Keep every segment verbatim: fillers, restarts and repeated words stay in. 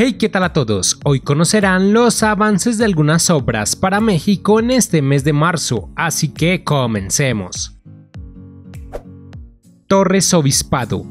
Hey, ¿qué tal a todos? Hoy conocerán los avances de algunas obras para México en este mes de marzo, así que comencemos. Torres Obispado.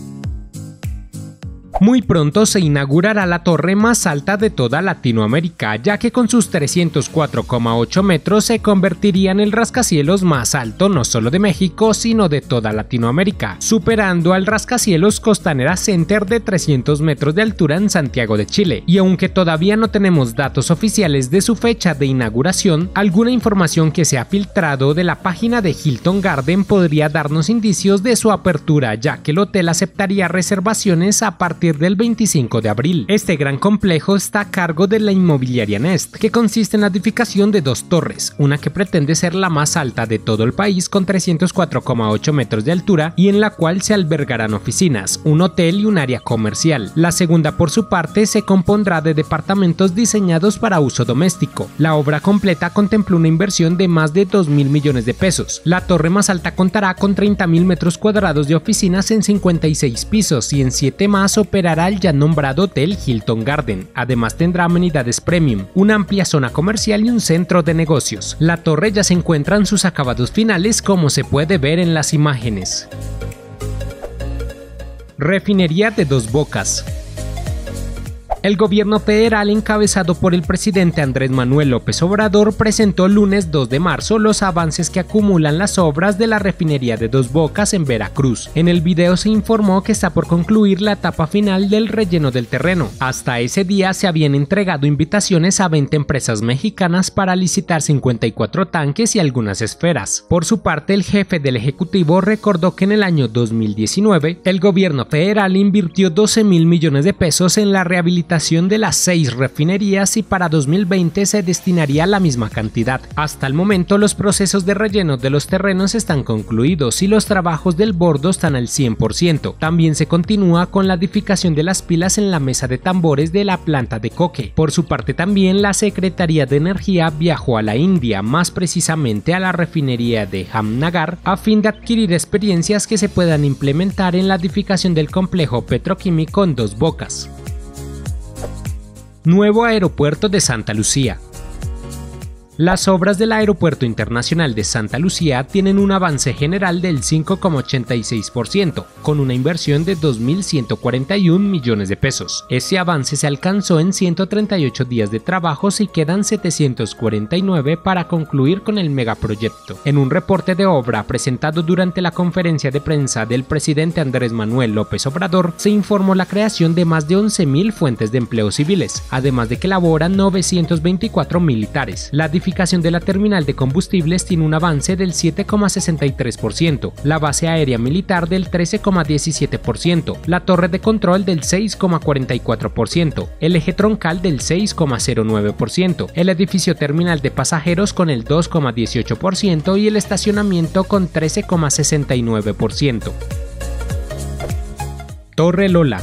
Muy pronto se inaugurará la torre más alta de toda Latinoamérica, ya que con sus trescientos cuatro coma ocho metros se convertiría en el rascacielos más alto no solo de México, sino de toda Latinoamérica, superando al rascacielos Costanera Center de trescientos metros de altura en Santiago de Chile. Y aunque todavía no tenemos datos oficiales de su fecha de inauguración, alguna información que se ha filtrado de la página de Hilton Garden podría darnos indicios de su apertura, ya que el hotel aceptaría reservaciones a partir del veinticinco de abril. Este gran complejo está a cargo de la inmobiliaria Nest, que consiste en la edificación de dos torres, una que pretende ser la más alta de todo el país con trescientos cuatro coma ocho metros de altura y en la cual se albergarán oficinas, un hotel y un área comercial. La segunda, por su parte, se compondrá de departamentos diseñados para uso doméstico. La obra completa contempló una inversión de más de dos mil millones de pesos. La torre más alta contará con treinta mil metros cuadrados de oficinas en cincuenta y seis pisos y en siete más operará el ya nombrado Hotel Hilton Garden. Además tendrá amenidades premium, una amplia zona comercial y un centro de negocios. La torre ya se encuentra en sus acabados finales, como se puede ver en las imágenes. Refinería de Dos Bocas. El gobierno federal, encabezado por el presidente Andrés Manuel López Obrador, presentó el lunes dos de marzo los avances que acumulan las obras de la refinería de Dos Bocas en Veracruz. En el video se informó que está por concluir la etapa final del relleno del terreno. Hasta ese día se habían entregado invitaciones a veinte empresas mexicanas para licitar cincuenta y cuatro tanques y algunas esferas. Por su parte, el jefe del Ejecutivo recordó que en el año dos mil diecinueve el gobierno federal invirtió doce mil millones de pesos en la rehabilitación de las seis refinerías y para dos mil veinte se destinaría la misma cantidad. Hasta el momento los procesos de relleno de los terrenos están concluidos y los trabajos del bordo están al cien por ciento. También se continúa con la edificación de las pilas en la mesa de tambores de la planta de coque. Por su parte también la Secretaría de Energía viajó a la India, más precisamente a la refinería de Jamnagar, a fin de adquirir experiencias que se puedan implementar en la edificación del complejo petroquímico en Dos Bocas. Nuevo aeropuerto de Santa Lucía. Las obras del Aeropuerto Internacional de Santa Lucía tienen un avance general del cinco coma ochenta y seis por ciento, con una inversión de dos mil ciento cuarenta y un millones de pesos. Ese avance se alcanzó en ciento treinta y ocho días de trabajos y quedan setecientos cuarenta y nueve para concluir con el megaproyecto. En un reporte de obra presentado durante la conferencia de prensa del presidente Andrés Manuel López Obrador, se informó la creación de más de once mil fuentes de empleo civiles, además de que laboran novecientos veinticuatro militares. La La edificación de la terminal de combustibles tiene un avance del siete coma sesenta y tres por ciento, la base aérea militar del trece coma diecisiete por ciento, la torre de control del seis coma cuarenta y cuatro por ciento, el eje troncal del seis coma cero nueve por ciento, el edificio terminal de pasajeros con el dos coma dieciocho por ciento y el estacionamiento con trece coma sesenta y nueve por ciento. Torre Lola.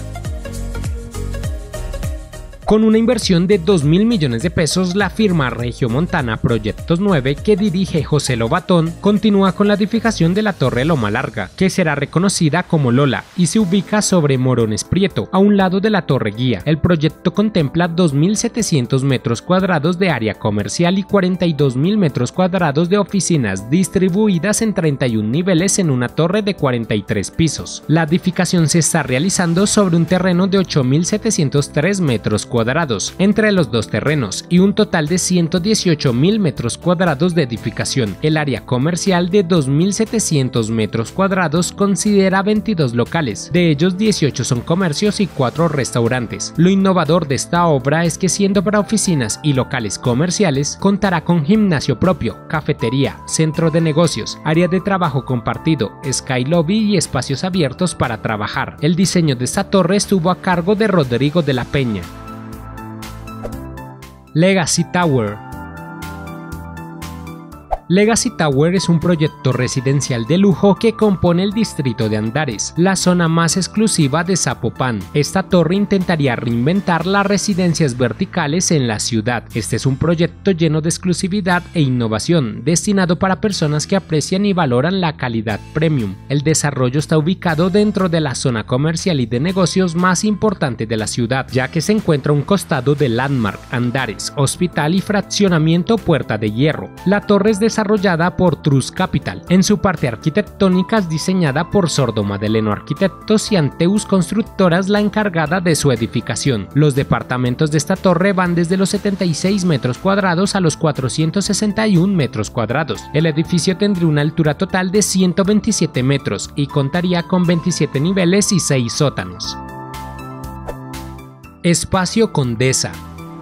Con una inversión de dos mil millones de pesos, la firma Regiomontana Proyectos nueve, que dirige José Lobatón, continúa con la edificación de la Torre Loma Larga, que será reconocida como Lola y se ubica sobre Morones Prieto, a un lado de la Torre Guía. El proyecto contempla dos mil setecientos metros cuadrados de área comercial y cuarenta y dos mil metros cuadrados de oficinas distribuidas en treinta y un niveles en una torre de cuarenta y tres pisos. La edificación se está realizando sobre un terreno de ocho mil setecientos tres metros cuadrados. cuadrados entre los dos terrenos y un total de ciento dieciocho mil metros cuadrados de edificación. El área comercial de dos mil setecientos metros cuadrados considera veintidós locales, de ellos dieciocho son comercios y cuatro restaurantes. Lo innovador de esta obra es que, siendo para oficinas y locales comerciales, contará con gimnasio propio, cafetería, centro de negocios, área de trabajo compartido, sky lobby y espacios abiertos para trabajar. El diseño de esta torre estuvo a cargo de Rodrigo de la Peña. Legacy Tower. Legacy Tower es un proyecto residencial de lujo que compone el distrito de Andares, la zona más exclusiva de Zapopan. Esta torre intentaría reinventar las residencias verticales en la ciudad. Este es un proyecto lleno de exclusividad e innovación, destinado para personas que aprecian y valoran la calidad premium. El desarrollo está ubicado dentro de la zona comercial y de negocios más importante de la ciudad, ya que se encuentra a un costado de Landmark, Andares, Hospital y Fraccionamiento Puerta de Hierro. La torre es desarrollada desarrollada por Trust Capital. En su parte arquitectónica es diseñada por Sordo Madeleno Arquitectos y Anteus Constructoras, la encargada de su edificación. Los departamentos de esta torre van desde los setenta y seis metros cuadrados a los cuatrocientos sesenta y un metros cuadrados. El edificio tendría una altura total de ciento veintisiete metros y contaría con veintisiete niveles y seis sótanos. Espacio Condesa.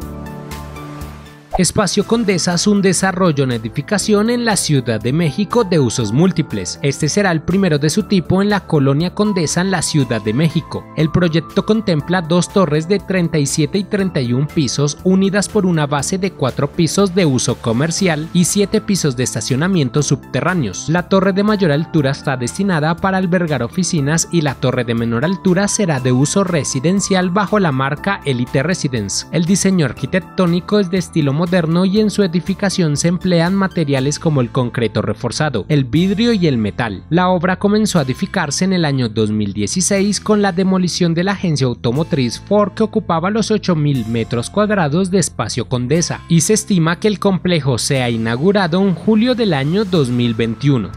Espacio Condesa es un desarrollo en edificación en la Ciudad de México de usos múltiples. Este será el primero de su tipo en la Colonia Condesa en la Ciudad de México. El proyecto contempla dos torres de treinta y siete y treinta y un pisos unidas por una base de cuatro pisos de uso comercial y siete pisos de estacionamiento subterráneos. La torre de mayor altura está destinada para albergar oficinas y la torre de menor altura será de uso residencial bajo la marca Elite Residence. El diseño arquitectónico es de estilo moderno moderno y en su edificación se emplean materiales como el concreto reforzado, el vidrio y el metal. La obra comenzó a edificarse en el año dos mil dieciséis con la demolición de la agencia automotriz Ford, que ocupaba los ocho mil metros cuadrados de Espacio Condesa, y se estima que el complejo sea inaugurado en julio del año dos mil veintiuno.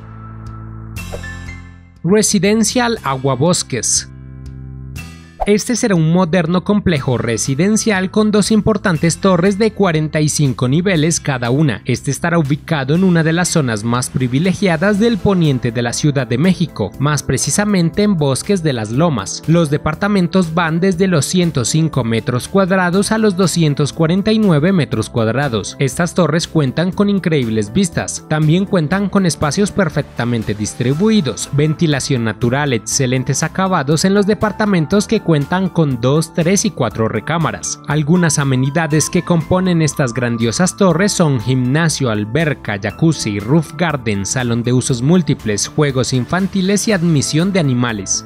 Residencial Aguabosques. Este será un moderno complejo residencial con dos importantes torres de cuarenta y cinco niveles cada una. Este estará ubicado en una de las zonas más privilegiadas del poniente de la Ciudad de México, más precisamente en Bosques de las Lomas. Los departamentos van desde los ciento cinco metros cuadrados a los doscientos cuarenta y nueve metros cuadrados. Estas torres cuentan con increíbles vistas. También cuentan con espacios perfectamente distribuidos, ventilación natural, excelentes acabados en los departamentos que cuentan con dos, tres y cuatro recámaras. Algunas amenidades que componen estas grandiosas torres son gimnasio, alberca, jacuzzi, roof garden, salón de usos múltiples, juegos infantiles y admisión de animales.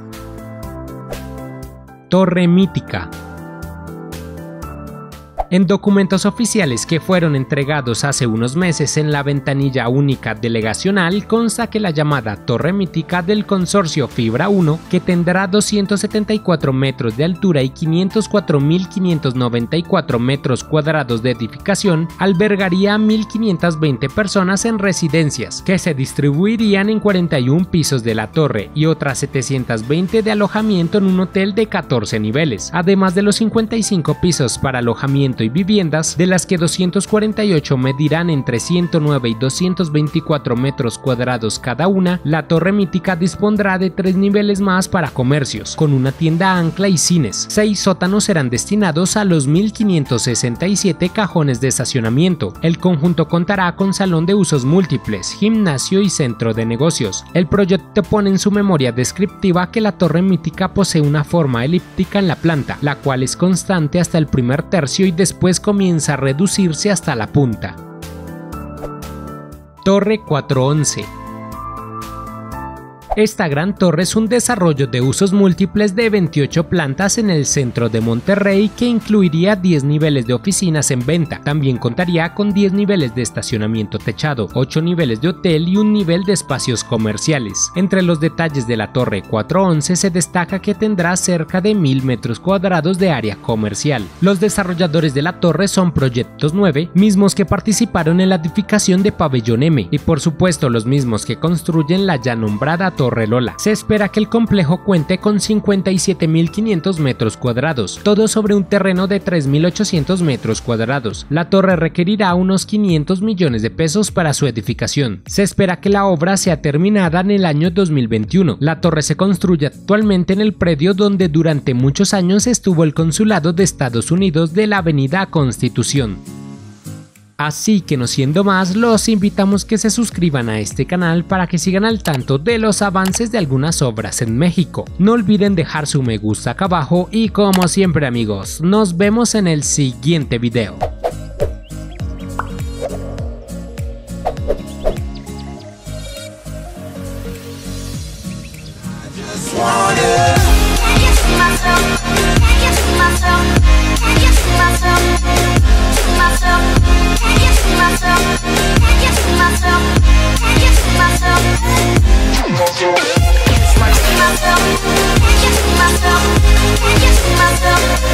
Torre Mítica. En documentos oficiales que fueron entregados hace unos meses en la ventanilla única delegacional consta que la llamada Torre Mítica del consorcio Fibra uno, que tendrá doscientos setenta y cuatro metros de altura y quinientos cuatro mil quinientos noventa y cuatro metros cuadrados de edificación, albergaría a mil quinientas veinte personas en residencias, que se distribuirían en cuarenta y un pisos de la torre y otras setecientos veinte de alojamiento en un hotel de catorce niveles, además de los cincuenta y cinco pisos para alojamiento y viviendas, de las que doscientos cuarenta y ocho medirán entre ciento nueve y doscientos veinticuatro metros cuadrados cada una. La Torre Mítica dispondrá de tres niveles más para comercios, con una tienda ancla y cines. Seis sótanos serán destinados a los mil quinientos sesenta y siete cajones de estacionamiento. El conjunto contará con salón de usos múltiples, gimnasio y centro de negocios. El proyecto pone en su memoria descriptiva que la Torre Mítica posee una forma elíptica en la planta, la cual es constante hasta el primer tercio y después comienza a reducirse hasta la punta. Torre cuatrocientos once. Esta gran torre es un desarrollo de usos múltiples de veintiocho plantas en el centro de Monterrey, que incluiría diez niveles de oficinas en venta. También contaría con diez niveles de estacionamiento techado, ocho niveles de hotel y un nivel de espacios comerciales. Entre los detalles de la Torre cuatrocientos once se destaca que tendrá cerca de mil metros cuadrados de área comercial. Los desarrolladores de la torre son Proyectos nueve, mismos que participaron en la edificación de Pabellón M, y por supuesto los mismos que construyen la ya nombrada Torre Torre Lola. Se espera que el complejo cuente con cincuenta y siete mil quinientos metros cuadrados, todo sobre un terreno de tres mil ochocientos metros cuadrados. La torre requerirá unos quinientos millones de pesos para su edificación. Se espera que la obra sea terminada en el año dos mil veintiuno. La torre se construye actualmente en el predio donde durante muchos años estuvo el consulado de Estados Unidos de la Avenida Constitución. Así que no siendo más, los invitamos que se suscriban a este canal para que sigan al tanto de los avances de algunas obras en México. No olviden dejar su me gusta acá abajo y, como siempre amigos, nos vemos en el siguiente video. myself? Can you see myself? See myself? Can you see myself?